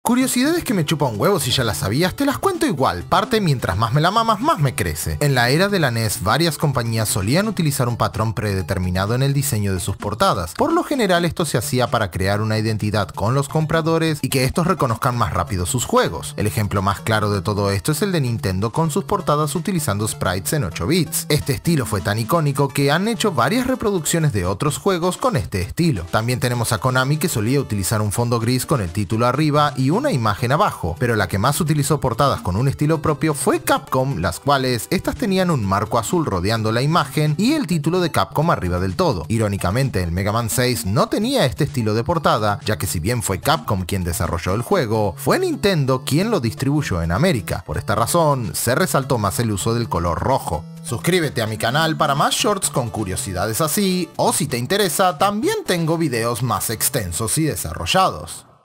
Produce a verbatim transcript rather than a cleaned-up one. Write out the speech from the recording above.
Curiosidades que me chupa un huevo si ya las sabías, te las cuento igual, parte mientras más me la mamas más me crece. En la era de la N E S, varias compañías solían utilizar un patrón predeterminado en el diseño de sus portadas. Por lo general esto se hacía para crear una identidad con los compradores y que estos reconozcan más rápido sus juegos. El ejemplo más claro de todo esto es el de Nintendo con sus portadas utilizando sprites en ocho bits. Este estilo fue tan icónico que han hecho varias reproducciones de otros juegos con este estilo. También tenemos a Konami, que solía utilizar un fondo gris con el título arriba y un una imagen abajo, pero la que más utilizó portadas con un estilo propio fue Capcom, las cuales estas tenían un marco azul rodeando la imagen y el título de Capcom arriba del todo. Irónicamente, el Mega Man seis no tenía este estilo de portada, ya que si bien fue Capcom quien desarrolló el juego, fue Nintendo quien lo distribuyó en América. Por esta razón, se resaltó más el uso del color rojo. Suscríbete a mi canal para más shorts con curiosidades así, o si te interesa, también tengo videos más extensos y desarrollados.